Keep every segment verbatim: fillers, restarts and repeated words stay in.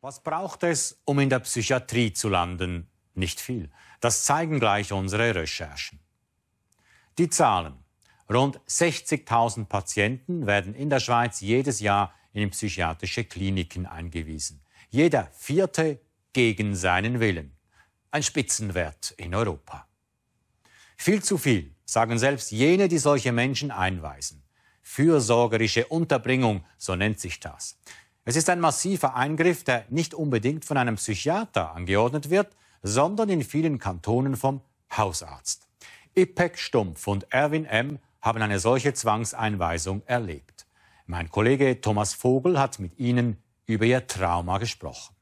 Was braucht es, um in der Psychiatrie zu landen? Nicht viel. Das zeigen gleich unsere Recherchen. Die Zahlen. Rund sechzigtausend Patienten werden in der Schweiz jedes Jahr in psychiatrische Kliniken eingewiesen. Jeder vierte gegen seinen Willen. Ein Spitzenwert in Europa. Viel zu viel, sagen selbst jene, die solche Menschen einweisen. Fürsorgerische Unterbringung, so nennt sich das. Es ist ein massiver Eingriff, der nicht unbedingt von einem Psychiater angeordnet wird, sondern in vielen Kantonen vom Hausarzt. Ipek Stumpf und Erwin M. haben eine solche Zwangseinweisung erlebt. Mein Kollege Thomas Vogel hat mit ihnen über ihr Trauma gesprochen.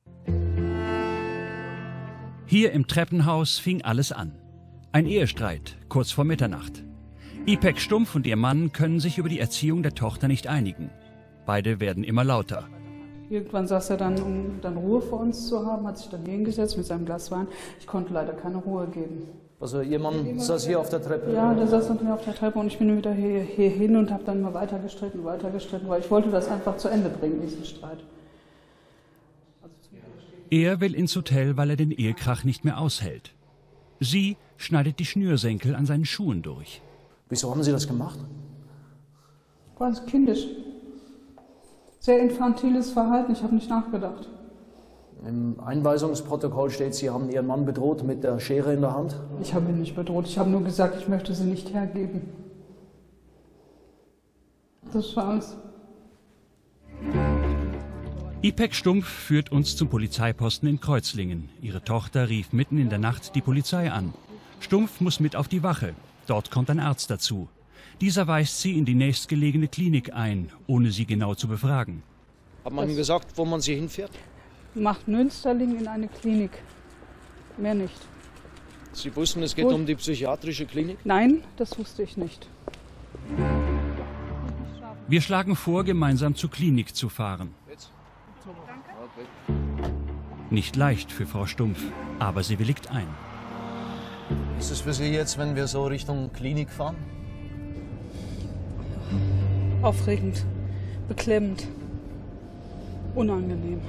Hier im Treppenhaus fing alles an. Ein Ehestreit, kurz vor Mitternacht. Ipek Stumpf und ihr Mann können sich über die Erziehung der Tochter nicht einigen. Beide werden immer lauter. Irgendwann saß er dann, um dann Ruhe vor uns zu haben, hat sich dann hingesetzt mit seinem Glas Wein. Ich konnte leider keine Ruhe geben. Also Ihr Mann saß hier auf der Treppe? Ja, der saß dann hier auf der Treppe und ich bin wieder hier, hier hin und habe dann mal weitergestritten, weitergestritten, weil ich wollte das einfach zu Ende bringen, diesen Streit. Er will ins Hotel, weil er den Ehekrach nicht mehr aushält. Sie schneidet die Schnürsenkel an seinen Schuhen durch. Wieso haben Sie das gemacht? Ganz kindisch. Sehr infantiles Verhalten, ich habe nicht nachgedacht. Im Einweisungsprotokoll steht, Sie haben Ihren Mann bedroht mit der Schere in der Hand? Ich habe ihn nicht bedroht, ich habe nur gesagt, ich möchte sie nicht hergeben. Das war alles. Ipek Stumpf führt uns zum Polizeiposten in Kreuzlingen. Ihre Tochter rief mitten in der Nacht die Polizei an. Stumpf muss mit auf die Wache. Dort kommt ein Arzt dazu. Dieser weist sie in die nächstgelegene Klinik ein, ohne sie genau zu befragen. Hat man ihm gesagt, wo man sie hinfährt? Macht Münsterling in eine Klinik. Mehr nicht. Sie wussten, es geht Wo? um die psychiatrische Klinik? Nein, das wusste ich nicht. Wir schlagen vor, gemeinsam zur Klinik zu fahren. Nicht leicht für Frau Stumpf, aber sie willigt ein. Ist es für Sie jetzt, wenn wir so Richtung Klinik fahren? Aufregend, beklemmend, unangenehm.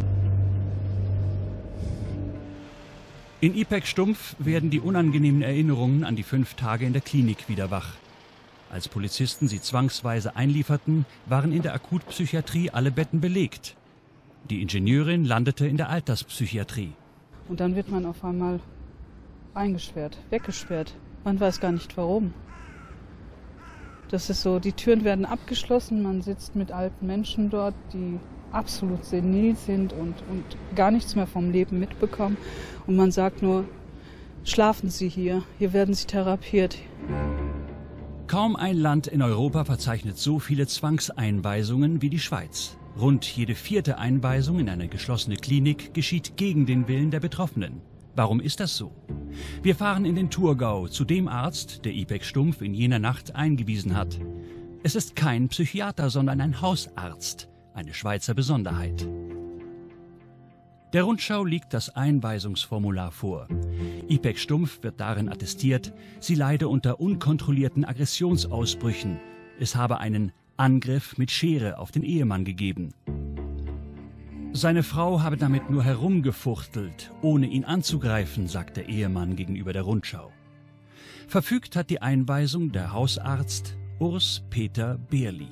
In Ipek Stumpf werden die unangenehmen Erinnerungen an die fünf Tage in der Klinik wieder wach. Als Polizisten sie zwangsweise einlieferten, waren in der Akutpsychiatrie alle Betten belegt. Die Ingenieurin landete in der Alterspsychiatrie. Und dann wird man auf einmal eingesperrt, weggesperrt. Man weiß gar nicht warum. Das ist so, die Türen werden abgeschlossen, man sitzt mit alten Menschen dort, die absolut senil sind und, und gar nichts mehr vom Leben mitbekommen. Und man sagt nur, schlafen Sie hier, hier werden Sie therapiert. Kaum ein Land in Europa verzeichnet so viele Zwangseinweisungen wie die Schweiz. Rund jede vierte Einweisung in eine geschlossene Klinik geschieht gegen den Willen der Betroffenen. Warum ist das so? Wir fahren in den Thurgau zu dem Arzt, der Ipek Stumpf in jener Nacht eingewiesen hat. Es ist kein Psychiater, sondern ein Hausarzt, eine Schweizer Besonderheit. Der Rundschau liegt das Einweisungsformular vor. Ipek Stumpf wird darin attestiert, sie leide unter unkontrollierten Aggressionsausbrüchen. Es habe einen Angriff mit Schere auf den Ehemann gegeben. Seine Frau habe damit nur herumgefuchtelt, ohne ihn anzugreifen, sagt der Ehemann gegenüber der Rundschau. Verfügt hat die Einweisung der Hausarzt Urs Peter Beerli.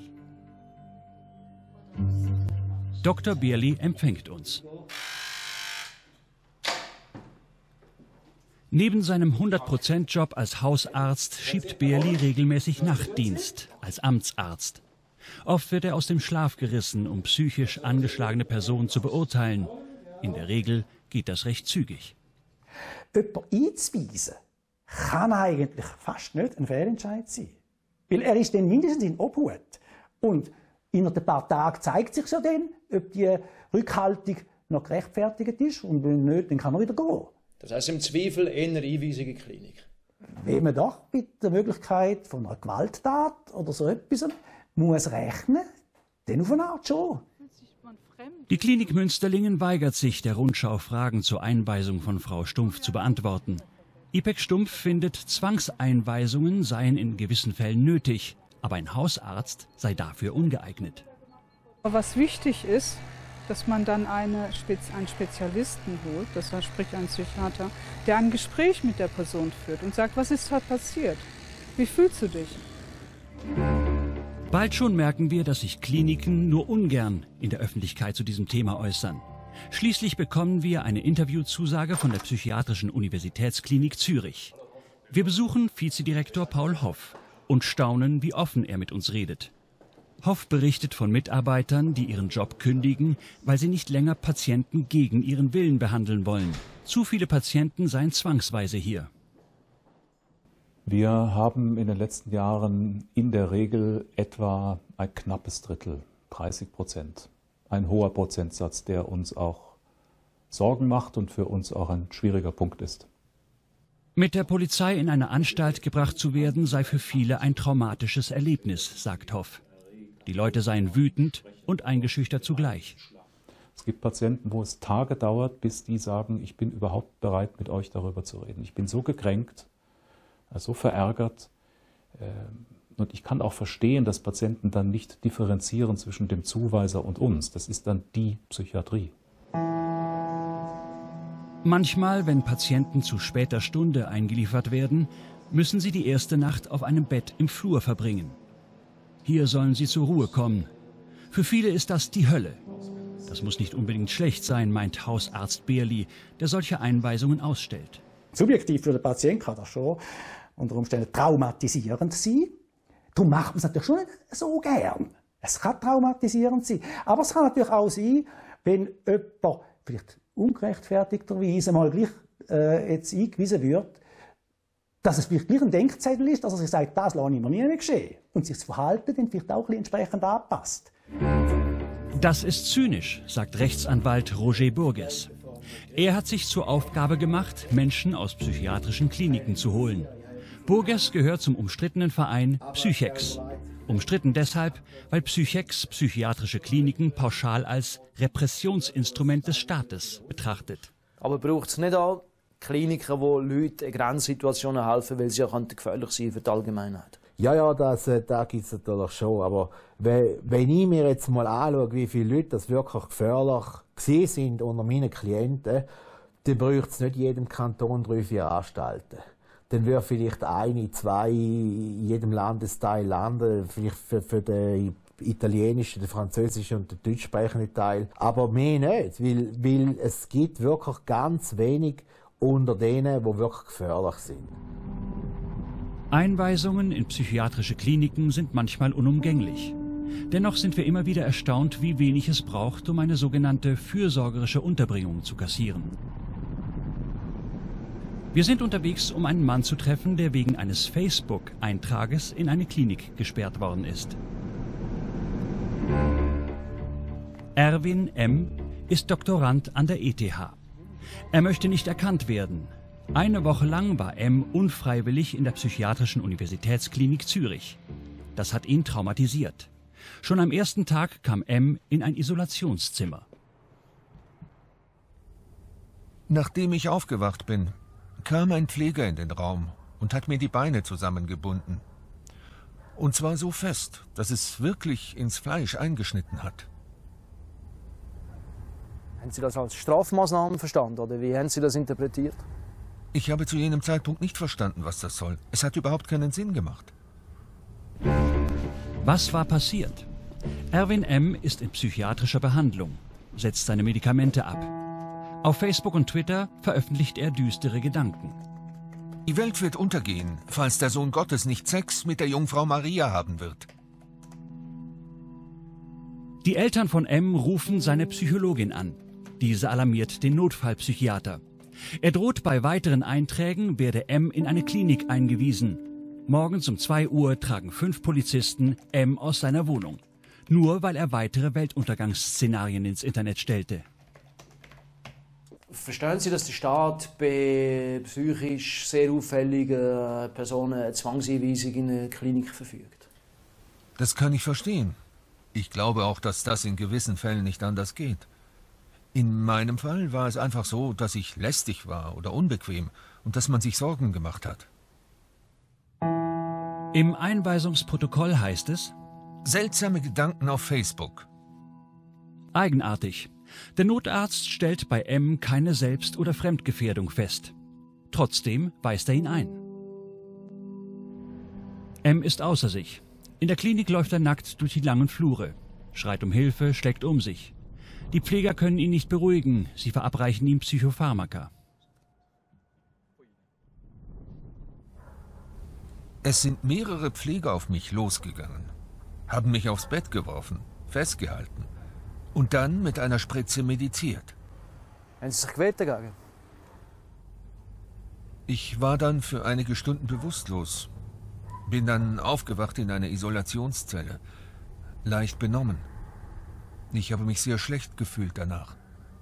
Doktor Beerli empfängt uns. Neben seinem hundert Prozent Job als Hausarzt schiebt Beerli regelmäßig Nachtdienst als Amtsarzt. Oft wird er aus dem Schlaf gerissen, um psychisch angeschlagene Personen zu beurteilen. In der Regel geht das recht zügig. Jemanden einzuweisen, kann eigentlich fast nicht ein Fehlentscheid sein. Weil er ist dann mindestens in Obhut. Und in ein paar Tagen zeigt sich ja dann, ob die Rückhaltung noch gerechtfertigt ist. Und wenn nicht, dann kann er wieder gehen. Das heisst im Zweifel eher Einweisung in die Klinik? Wenn man doch mit der Möglichkeit von einer Gewalttat oder so etwas muss rechnen, dann auf eine Art schon. Die Klinik Münsterlingen weigert sich, der Rundschau Fragen zur Einweisung von Frau Stumpf zu beantworten. Ipek Stumpf findet, Zwangseinweisungen seien in gewissen Fällen nötig, aber ein Hausarzt sei dafür ungeeignet. Was wichtig ist, dass man dann eine Spez einen Spezialisten holt, das heißt, sprich einen Psychiater, der ein Gespräch mit der Person führt und sagt, was ist da passiert? Wie fühlst du dich? Bald schon merken wir, dass sich Kliniken nur ungern in der Öffentlichkeit zu diesem Thema äußern. Schließlich bekommen wir eine Interviewzusage von der Psychiatrischen Universitätsklinik Zürich. Wir besuchen Vizedirektor Paul Hoff und staunen, wie offen er mit uns redet. Hoff berichtet von Mitarbeitern, die ihren Job kündigen, weil sie nicht länger Patienten gegen ihren Willen behandeln wollen. Zu viele Patienten seien zwangsweise hier. Wir haben in den letzten Jahren in der Regel etwa ein knappes Drittel, dreißig Prozent. Ein hoher Prozentsatz, der uns auch Sorgen macht und für uns auch ein schwieriger Punkt ist. Mit der Polizei in eine Anstalt gebracht zu werden, sei für viele ein traumatisches Erlebnis, sagt Hoff. Die Leute seien wütend und eingeschüchtert zugleich. Es gibt Patienten, wo es Tage dauert, bis die sagen, ich bin überhaupt bereit, mit euch darüber zu reden. Ich bin so gekränkt, so verärgert. Und ich kann auch verstehen, dass Patienten dann nicht differenzieren zwischen dem Zuweiser und uns. Das ist dann die Psychiatrie. Manchmal, wenn Patienten zu später Stunde eingeliefert werden, müssen sie die erste Nacht auf einem Bett im Flur verbringen. Hier sollen sie zur Ruhe kommen. Für viele ist das die Hölle. Das muss nicht unbedingt schlecht sein, meint Hausarzt Beerli, der solche Einweisungen ausstellt. Subjektiv für den Patienten kann das schon unter Umständen traumatisierend sein. Darum macht man es natürlich schon nicht so gern. Es kann traumatisierend sein. Aber es kann natürlich auch sein, wenn jemand vielleicht ungerechtfertigterweise mal gleich äh, jetzt eingewiesen wird, dass es vielleicht gleich ein Denkzettel ist, dass er sich sagt, das lasse ich mir nie mehr geschehen. Und sich das Verhalten dann vielleicht auch ein bisschen entsprechend anpasst. Das ist zynisch, sagt Rechtsanwalt Roger Burgess. Er hat sich zur Aufgabe gemacht, Menschen aus psychiatrischen Kliniken zu holen. Burgess gehört zum umstrittenen Verein Psychex. Umstritten deshalb, weil Psychex psychiatrische Kliniken pauschal als Repressionsinstrument des Staates betrachtet. Aber braucht es nicht auch Kliniken, wo Leute in Grenzsituationen helfen, weil sie auch gefährlich sein für die Allgemeinheit? Ja, ja, das, das gibt es natürlich schon. Aber wenn ich mir jetzt mal anschaue, wie viele Leute das wirklich gefährlich gewesen sind unter meinen Klienten, dann bräuchte es nicht in jedem Kanton drei, vier Anstalten. Dann würde vielleicht eine, zwei in jedem Landesteil landen, vielleicht für, für den italienischen, den französischen und den deutschsprechenden Teil. Aber mehr nicht, weil, weil es gibt wirklich ganz wenig unter denen, die wirklich gefährlich sind. Einweisungen in psychiatrische Kliniken sind manchmal unumgänglich. Dennoch sind wir immer wieder erstaunt, wie wenig es braucht, um eine sogenannte fürsorgerische Unterbringung zu kassieren. Wir sind unterwegs, um einen Mann zu treffen, der wegen eines Facebook-Eintrages in eine Klinik gesperrt worden ist. Erwin M. ist Doktorand an der E T H. Er möchte nicht erkannt werden. Eine Woche lang war M. unfreiwillig in der Psychiatrischen Universitätsklinik Zürich. Das hat ihn traumatisiert. Schon am ersten Tag kam M. in ein Isolationszimmer. Nachdem ich aufgewacht bin, kam ein Pfleger in den Raum und hat mir die Beine zusammengebunden. Und zwar so fest, dass es wirklich ins Fleisch eingeschnitten hat. Haben Sie das als Strafmaßnahmen verstanden oder wie haben Sie das interpretiert? Ich habe zu jenem Zeitpunkt nicht verstanden, was das soll. Es hat überhaupt keinen Sinn gemacht. Was war passiert? Erwin M. ist in psychiatrischer Behandlung, setzt seine Medikamente ab. Auf Facebook und Twitter veröffentlicht er düstere Gedanken. Die Welt wird untergehen, falls der Sohn Gottes nicht Sex mit der Jungfrau Maria haben wird. Die Eltern von M. rufen seine Psychologin an. Diese alarmiert den Notfallpsychiater. Er droht, bei weiteren Einträgen werde M. in eine Klinik eingewiesen. Morgens um zwei Uhr tragen fünf Polizisten M. aus seiner Wohnung. Nur weil er weitere Weltuntergangsszenarien ins Internet stellte. Verstehen Sie, dass der Staat bei psychisch sehr auffälligen Personen eine Zwangseinweisung in eine Klinik verfügt? Das kann ich verstehen. Ich glaube auch, dass das in gewissen Fällen nicht anders geht. In meinem Fall war es einfach so, dass ich lästig war oder unbequem und dass man sich Sorgen gemacht hat. Im Einweisungsprotokoll heißt es: Seltsame Gedanken auf Facebook. Eigenartig. Der Notarzt stellt bei M keine Selbst- oder Fremdgefährdung fest. Trotzdem weist er ihn ein. M ist außer sich. In der Klinik läuft er nackt durch die langen Flure, schreit um Hilfe, schlägt um sich. Die Pfleger können ihn nicht beruhigen, sie verabreichen ihm Psychopharmaka. Es sind mehrere Pfleger auf mich losgegangen, haben mich aufs Bett geworfen, festgehalten und dann mit einer Spritze mediziert. Haben Sie sich gewehrt dagegen? Ich war dann für einige Stunden bewusstlos, bin dann aufgewacht in einer Isolationszelle, leicht benommen. Ich habe mich sehr schlecht gefühlt danach.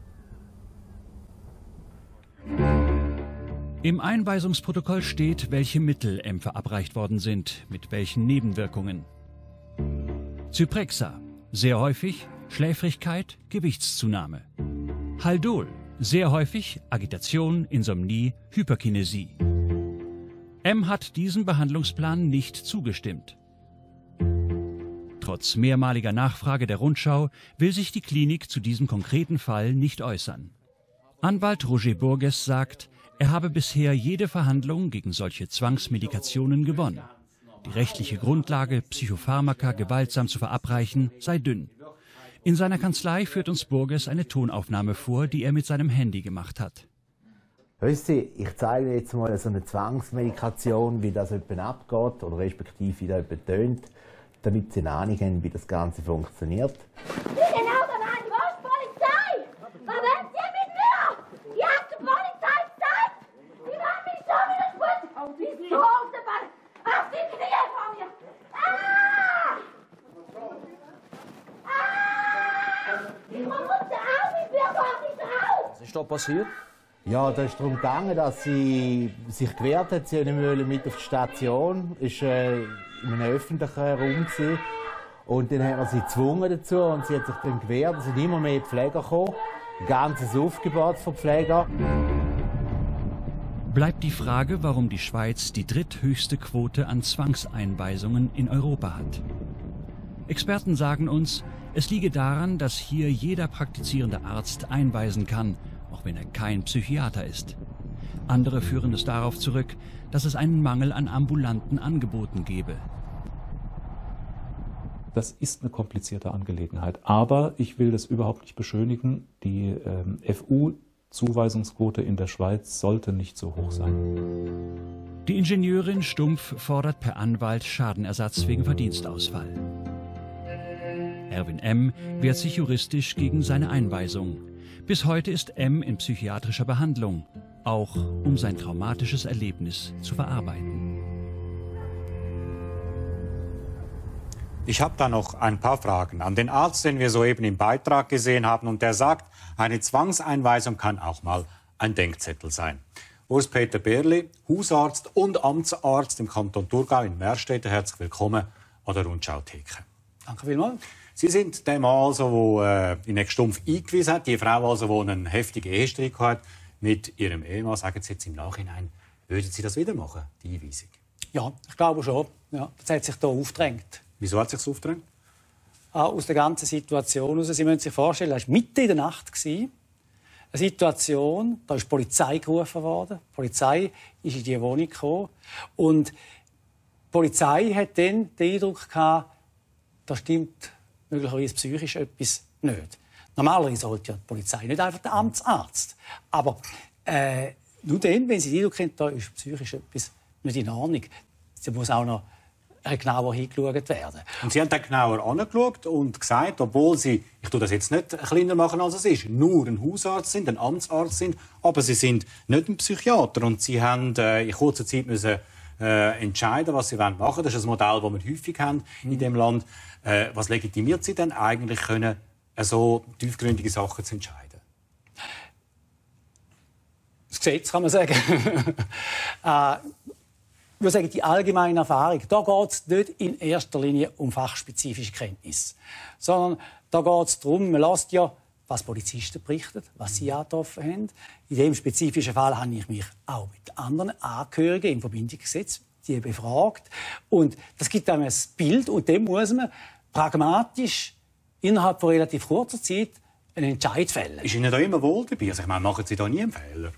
Im Einweisungsprotokoll steht, welche Mittel M verabreicht worden sind, mit welchen Nebenwirkungen. Zyprexa, sehr häufig Schläfrigkeit, Gewichtszunahme. Haldol, sehr häufig Agitation, Insomnie, Hyperkinesie. M hat diesem Behandlungsplan nicht zugestimmt. Trotz mehrmaliger Nachfrage der Rundschau will sich die Klinik zu diesem konkreten Fall nicht äußern. Anwalt Roger Burgess sagt, er habe bisher jede Verhandlung gegen solche Zwangsmedikationen gewonnen. Die rechtliche Grundlage, Psychopharmaka gewaltsam zu verabreichen, sei dünn. In seiner Kanzlei führt uns Burgess eine Tonaufnahme vor, die er mit seinem Handy gemacht hat. Weißt du, ich zeige jetzt mal so eine Zwangsmedikation, wie das etwa abgeht, oder respektive wie das etwa tönt, damit Sie eine Ahnung haben, wie das Ganze funktioniert. Genau, da war die Polizei! Was wollen Sie mit mir? Ich hab die Polizei gezeigt! Die wollen mich so wieder gut! Wie so auf der Bahn! Ach, die Knie von mir! Ah! Ah! Ich muss raus! Ich bin gar nicht raus! Was ist da passiert? Ja, da ist darum gegangen, dass sie sich gewehrt hat. Sie wollte mit auf die Station. Es war äh, in einem öffentlichen Raum. Gewesen. Und dann hat man sie gezwungen dazu und sie hat sich dann gewehrt. Es sind immer mehr Pfleger gekommen. Ein ganzes Aufgebot von Pflegern. Bleibt die Frage, warum die Schweiz die dritthöchste Quote an Zwangseinweisungen in Europa hat. Experten sagen uns, es liege daran, dass hier jeder praktizierende Arzt einweisen kann, auch wenn er kein Psychiater ist. Andere führen es darauf zurück, dass es einen Mangel an ambulanten Angeboten gebe. Das ist eine komplizierte Angelegenheit. Aber ich will das überhaupt nicht beschönigen. Die ähm, F U-Zuweisungsquote in der Schweiz sollte nicht so hoch sein. Die Ingenieurin Stumpf fordert per Anwalt Schadenersatz wegen Verdienstausfall. Erwin M. wehrt sich juristisch gegen seine Einweisung. Bis heute ist M. in psychiatrischer Behandlung, auch um sein traumatisches Erlebnis zu verarbeiten. Ich habe da noch ein paar Fragen an den Arzt, den wir soeben im Beitrag gesehen haben. Und der sagt, eine Zwangseinweisung kann auch mal ein Denkzettel sein. Urs-Peter Berli, Hausarzt und Amtsarzt im Kanton Thurgau in Merstetten. Herzlich willkommen an der Rundschau-Theke. Danke vielmals. Sie sind der Mann, also, der äh, in Stumpf eingewiesen hat, die Frau, also, die einen heftigen Ehestreit hat mit ihrem Ehemann. Sagen Sie jetzt im Nachhinein, würden Sie das wieder machen, die Einweisung? Ja, ich glaube schon. Ja, das hat sich hier aufgedrängt. Wieso hat sich das aufgedrängt? Ah, aus der ganzen Situation heraus. Sie müssen sich vorstellen, das war Mitte in der Nacht. Eine Situation, da ist die Polizei gerufen worden. Die Polizei ist in diese Wohnung gekommen. Und die Polizei hat dann den Eindruck gehabt, da stimmt möglicherweise psychisch etwas nicht. Normalerweise sollte ja die Polizei nicht einfach der Amtsarzt. Aber äh, nur dann, wenn sie den Eindruck haben, da ist psychisch etwas nicht in Ordnung, da muss auch noch genauer hingeschaut werden. Und Sie haben dann genauer angeschaut und gesagt, obwohl Sie, ich tue das jetzt nicht kleiner machen, als es ist, nur ein Hausarzt sind, ein Amtsarzt sind, aber Sie sind nicht ein Psychiater. Und Sie haben äh, in kurzer Zeit müssen, äh, entscheiden, was Sie machen wollen. Das ist ein Modell, das wir häufig haben in diesem Land. Äh, was legitimiert Sie denn eigentlich, können, äh, so tiefgründige Sachen zu entscheiden? Das Gesetz, kann man sagen. äh, Ich würde sagen, die allgemeine Erfahrung, da geht es nicht in erster Linie um fachspezifische Kenntnis, sondern da geht es darum, man lässt ja, was Polizisten berichten, was sie angetroffen haben. In diesem spezifischen Fall habe ich mich auch mit anderen Angehörigen in Verbindung gesetzt, die befragt. Und das gibt einem ein Bild und dem muss man pragmatisch innerhalb von relativ kurzer Zeit einen Entscheid fällen. Ist Ihnen da immer wohl dabei? Also ich meine, machen Sie da nie einen Fehler?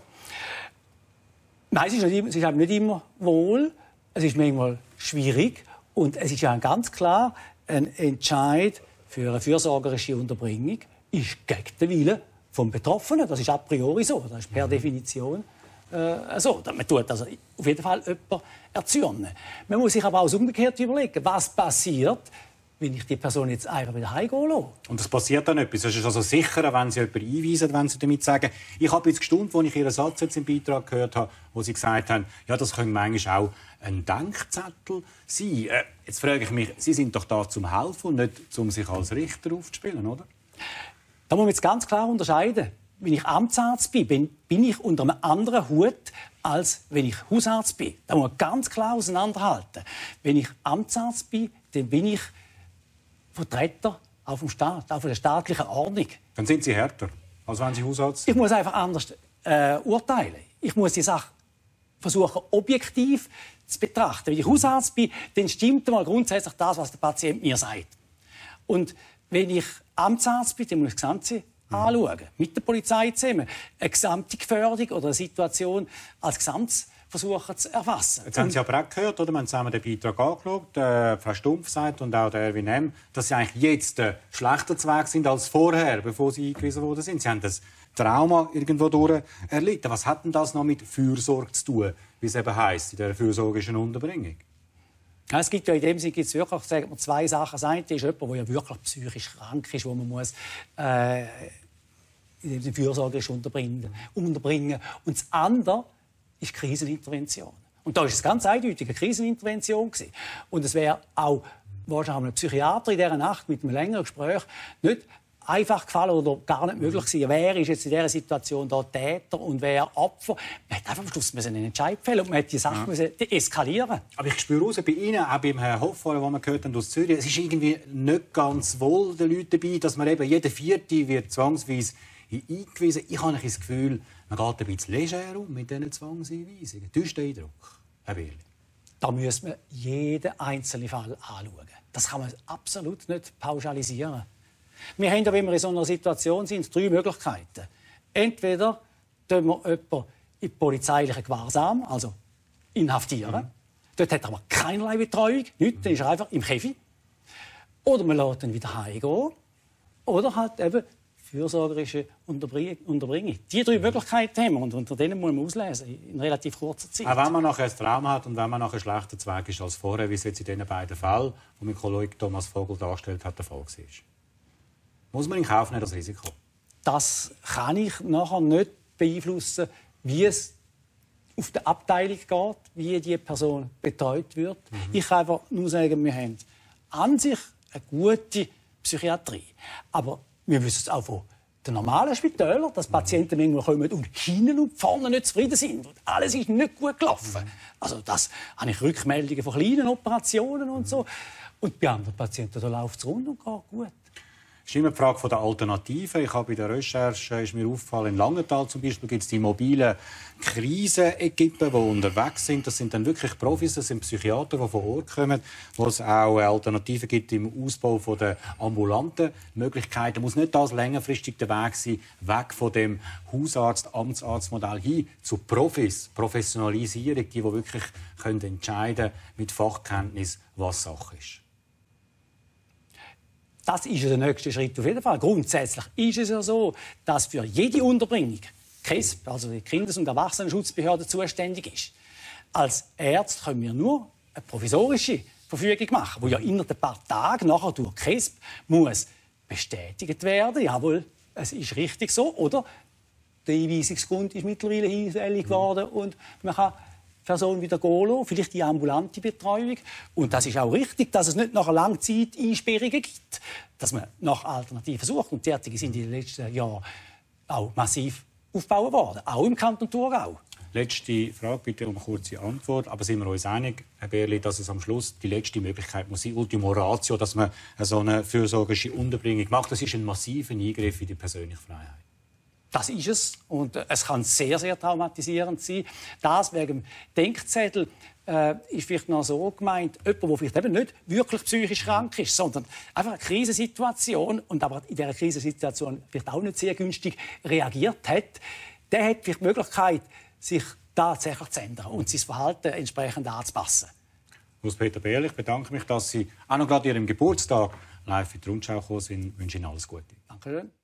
Nein, es ist, nicht, es ist eben nicht immer wohl. Es ist manchmal schwierig. Und es ist ja ganz klar, ein Entscheid für eine fürsorgerische Unterbringung ist gegen den Willen vom Betroffenen. Das ist a priori so. Das ist per mhm. Definition äh, so. Man tut also auf jeden Fall jemanden erzürnen. Man muss sich aber auch das Umgekehrte überlegen. Was passiert, wenn ich die Person jetzt einfach wieder heimgehen lasse? Und es passiert dann etwas. Es ist also sicherer, wenn Sie jemanden einweisen, wenn Sie damit sagen, ich habe jetzt gestaunt, als ich Ihren Satz jetzt im Beitrag gehört habe, wo Sie gesagt haben, ja, das könnte manchmal auch ein Denkzettel sein. Äh, jetzt frage ich mich, Sie sind doch da zum Helfen und nicht, um sich als Richter aufzuspielen, oder? Da muss man jetzt ganz klar unterscheiden. Wenn ich Amtsarzt bin, bin, bin ich unter einem anderen Hut, als wenn ich Hausarzt bin. Da muss man ganz klar auseinanderhalten. Wenn ich Amtsarzt bin, dann bin ich Vertreter auf dem Staat, auf der staatlichen Ordnung. Dann sind Sie härter, als wenn Sie Hausarzt sind. Ich muss einfach anders äh, urteilen. Ich muss die Sache versuchen, objektiv zu betrachten. Wenn ich Hausarzt bin, dann stimmt mal grundsätzlich das, was der Patient mir sagt. Und wenn ich Amtsarzt bin, dann muss ich das Ganze mhm. anschauen. Mit der Polizei zusammen. Eine gesamte Gefährdung oder eine Situation als Gesamtes versuchen zu erfassen. Jetzt haben Sie aber auch gehört, oder? Wir haben zusammen den Beitrag angeschaut. Äh, Frau Stumpf sagt und auch der Erwin M., dass Sie eigentlich jetzt äh, schlechter zu Weg sind als vorher, bevor Sie eingewiesen worden sind. Sie haben das Trauma irgendwo durch erlitten. Was hat denn das noch mit Fürsorge zu tun, wie es eben heisst, in der fürsorgerischen Unterbringung? Ja, es gibt ja in dem Sinne gibt's wirklich sagen wir, zwei Sachen. Das eine ist jemand, der ja wirklich psychisch krank ist, wo man muss äh, in dem Sinne fürsorgerisch unterbringen, unterbringen. Und das andere ist Krisenintervention. Und da ist es ganz eindeutig eine Krisenintervention gewesen. Und es wäre auch wahrscheinlich einem Psychiater in dieser Nacht mit einem längeren Gespräch nicht einfach gefallen oder gar nicht möglich gewesen. Wer ist jetzt in dieser Situation da Täter und wer Opfer? Man hat einfach am Schluss einen Entscheid fällen und man hat die Sache ja. müssen eskalieren. Aber ich spüre raus, bei Ihnen, auch beim Herrn Hoffmann, den wir gehört haben aus Zürich, es ist irgendwie nicht ganz wohl den Leuten dabei, dass man eben jeder Vierte wird zwangsweise eingewiesen. Ich habe das Gefühl, man geht ein bisschen leger um mit diesen Zwangseinweisungen. Das ist der Eindruck, Herr Berli. Da muss man jeden einzelnen Fall anschauen. Das kann man absolut nicht pauschalisieren. Wir haben ja, wenn wir in so einer Situation sind, drei Möglichkeiten. Entweder tun wir jemanden in polizeilichen Gewahrsam, also inhaftieren. Mhm. Dort hat er aber keinerlei Betreuung, nichts, dann ist er einfach im Käfig. Oder man lässt ihn wieder heimgehen. Oder halt eben fürsorgerische Unterbringung. Die drei Möglichkeiten haben wir und unter denen muss man auslesen in relativ kurzer Zeit. Auch wenn man nachher ein Trauma hat und wenn man nachher schlechter zu Weg ist als vorher, wie es jetzt in diesen beiden Fällen, die mein Kollege Thomas Vogel dargestellt hat, der Fall war. Muss man in Kauf nehmen, das Risiko? Das kann ich nachher nicht beeinflussen, wie es auf der Abteilung geht, wie die Person betreut wird. Mhm. Ich kann einfach nur sagen, wir haben an sich eine gute Psychiatrie. Aber wir wissen es auch von den normalen Spitälern, dass Patienten manchmal kommen und hinten und vorne nicht zufrieden sind. Und alles ist nicht gut gelaufen. Mhm. Also das habe ich Rückmeldungen von kleinen Operationen und so. Und bei anderen Patienten da läuft es rund und geht gut. Es ist immer die Frage der Alternativen. Ich habe bei der Recherche ist mir aufgefallen, in Langenthal zum Beispiel gibt es die mobilen Krisenequipen, die unterwegs sind. Das sind dann wirklich Profis, das sind Psychiater, die von Ort kommen, wo es auch Alternativen gibt im Ausbau der ambulanten Möglichkeiten. Muss nicht das längerfristig der Weg sein, weg von dem Hausarzt-Amtsarztmodell hin zu Profis, Professionalisierung, die, die wirklich können entscheiden mit Fachkenntnis, was Sache ist. Das ist der nächste Schritt auf jeden Fall. Grundsätzlich ist es ja so, dass für jede Unterbringung K E S P, also die Kindes- und Erwachsenenschutzbehörde, zuständig ist. Als Ärzte können wir nur eine provisorische Verfügung machen, die ja innerhalb ein paar Tage nachher durch K E S P muss bestätigt werden. Jawohl, es ist richtig so. Oder der Einweisungsgrund ist mittlerweile hinfällig geworden und man kann Person wieder gehen lassen, vielleicht die ambulante Betreuung. Und das ist auch richtig, dass es nicht nach einer Langzeiteinsperrungen gibt, dass man nach Alternativen sucht. Und derartige sind in den letzten Jahren auch massiv aufgebaut worden, auch im Kanton Thurgau. Letzte Frage, bitte um eine kurze Antwort. Aber sind wir uns einig, Herr Berli, dass es am Schluss die letzte Möglichkeit muss sein, Ultima Ratio, dass man so eine fürsorgerische Unterbringung macht? Das ist ein massiver Eingriff in die persönliche Freiheit. Das ist es. Und äh, es kann sehr, sehr traumatisierend sein. Das wegen dem Denkzettel äh, ist vielleicht noch so gemeint, jemand, der vielleicht eben nicht wirklich psychisch krank ist, sondern einfach eine Krisensituation und aber in dieser Krisensituation vielleicht auch nicht sehr günstig reagiert hat, der hat vielleicht die Möglichkeit, sich tatsächlich zu ändern und sein Verhalten entsprechend anzupassen. Urs-Peter Behrl, ich bedanke mich, dass Sie auch noch gerade Ihrem Geburtstag live in die Rundschau gekommen sind. Ich wünsche Ihnen alles Gute. Danke schön.